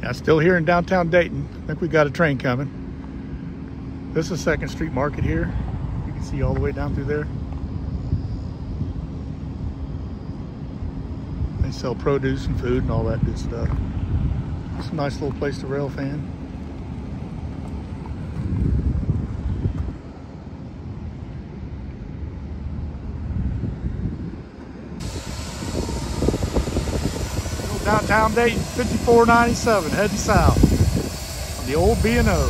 Now, still here in downtown Dayton. I think we got a train coming. This is 2nd Street Market here. You can see all the way down through there. They sell produce and food and all that good stuff. It's a nice little place to rail fan. Downtown Dayton, 5497, heading south on the old B&O.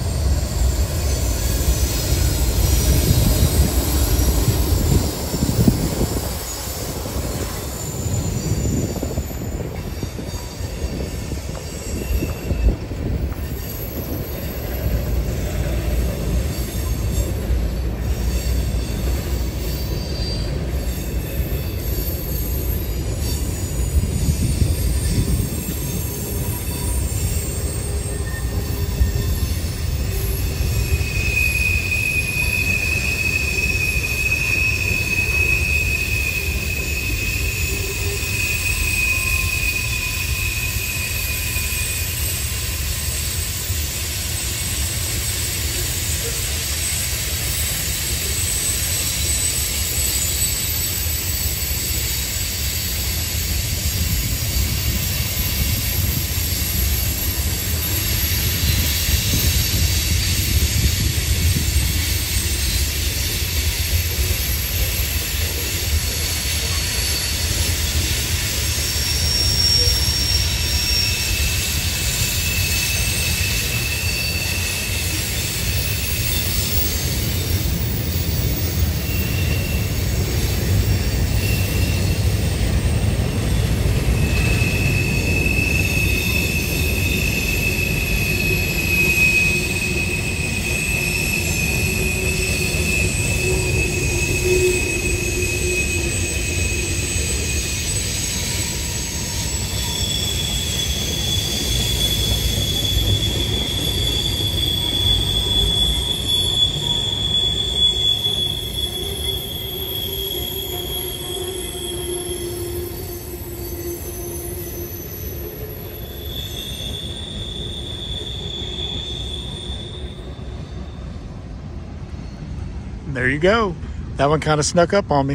There you go. That one kind of snuck up on me.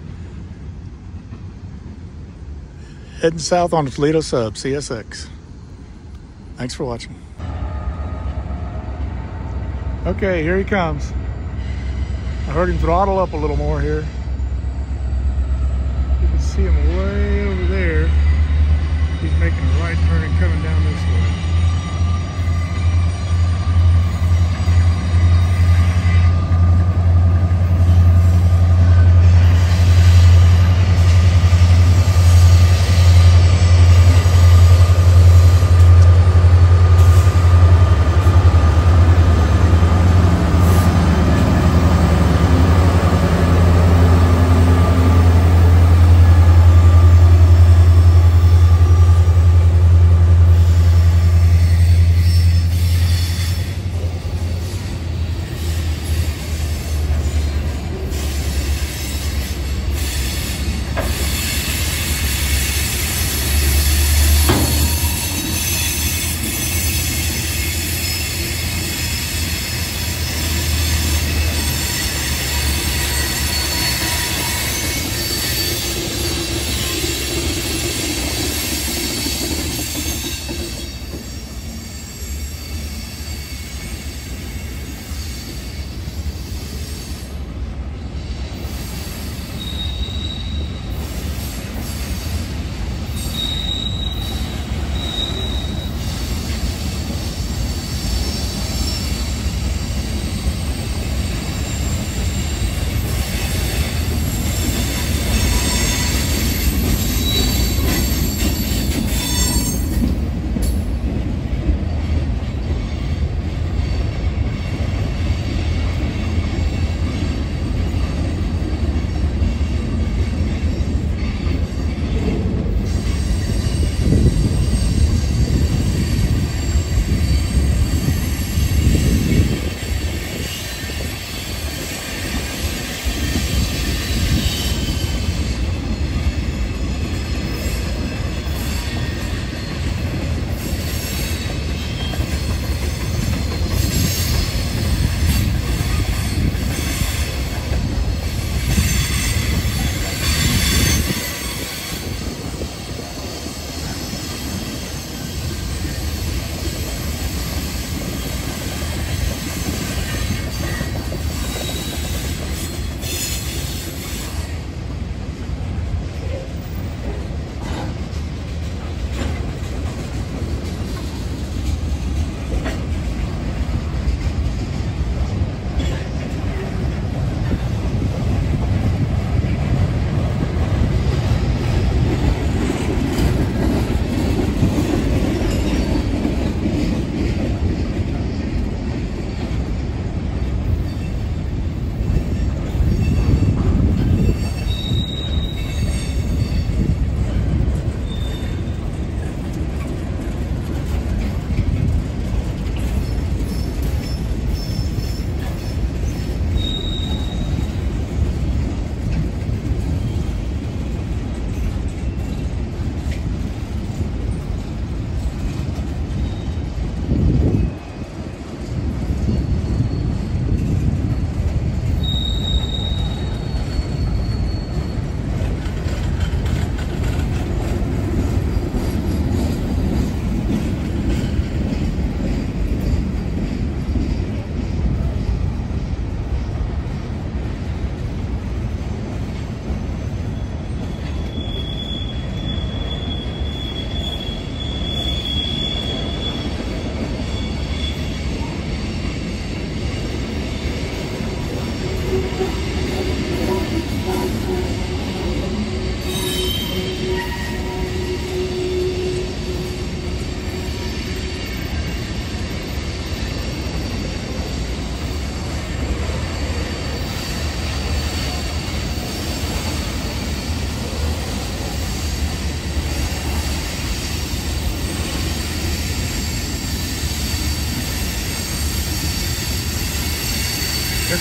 Heading south on the Toledo sub, CSX. Thanks for watching. Okay, here he comes. I heard him throttle up a little more here. You can see him way over there. He's making a right turn and coming down this way.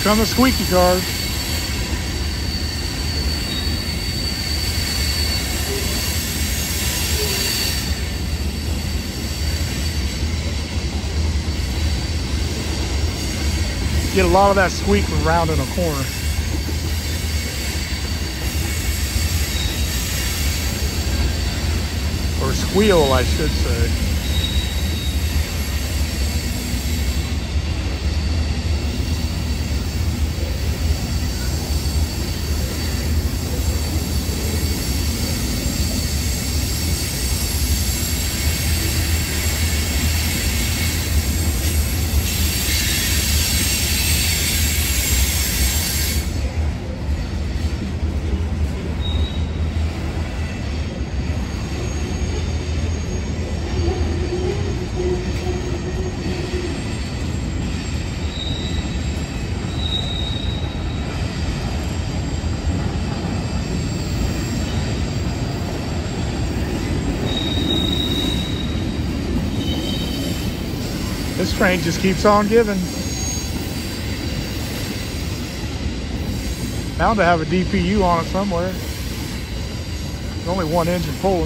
come the squeaky cars. Get a lot of that squeak when rounding a corner. Or squeal, I should say. This train just keeps on giving. Bound to have a DPU on it somewhere. There's only one engine pulling.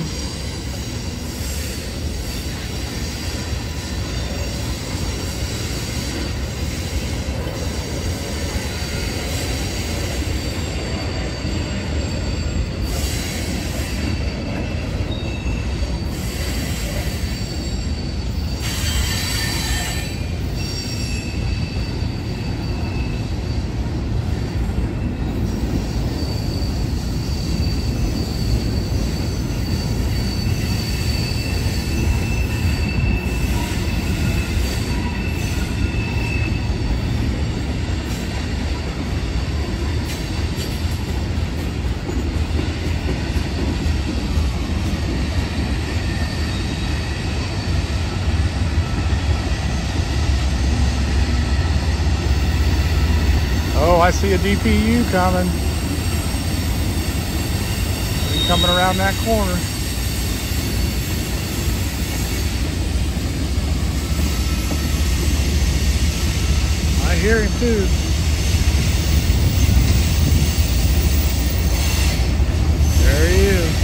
Oh, I see a DPU coming. He's coming around that corner. I hear him too. There he is.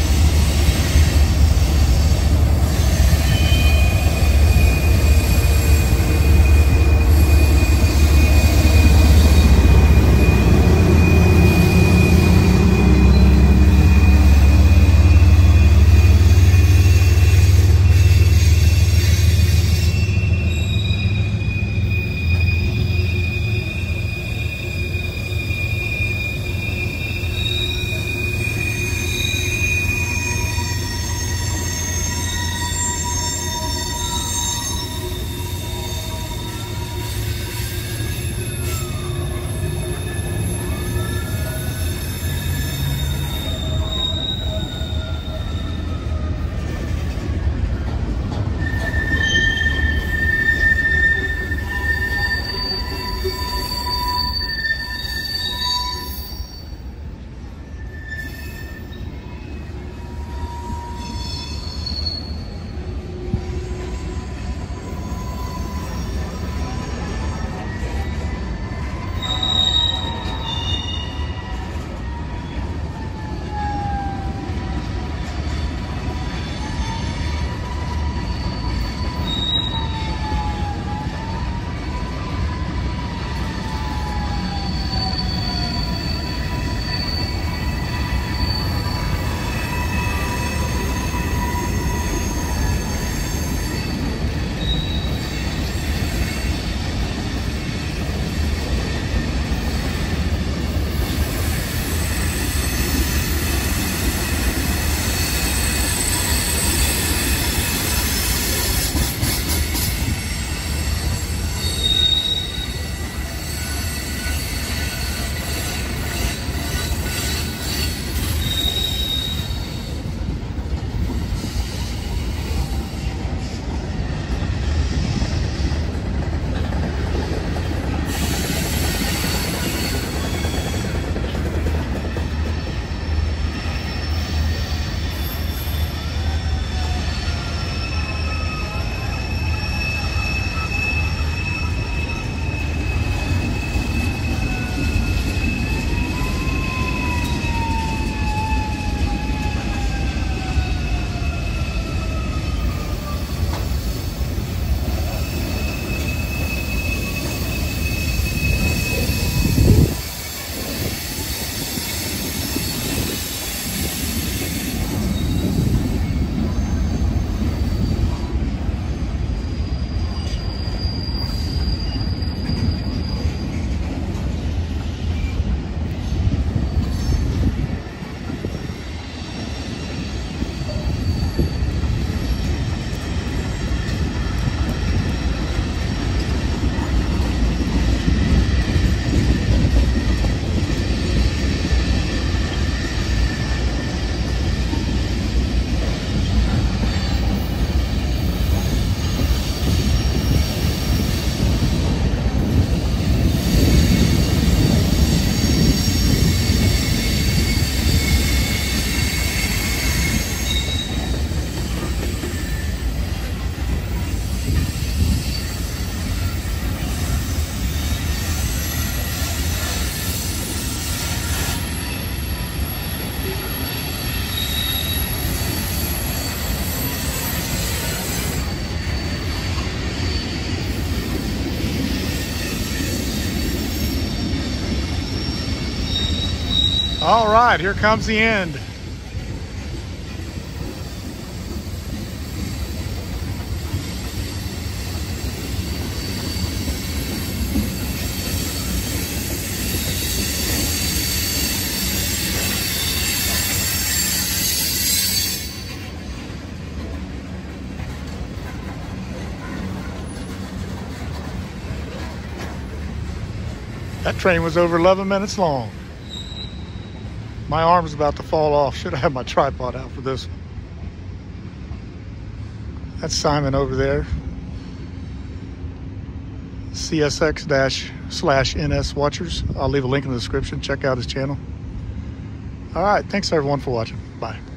All right, here comes the end. That train was over 11 minutes long. My arm's about to fall off. Should have had my tripod out for this one. That's Simon over there. CSX-/NS Watchers. I'll leave a link in the description. Check out his channel. All right. Thanks everyone for watching. Bye.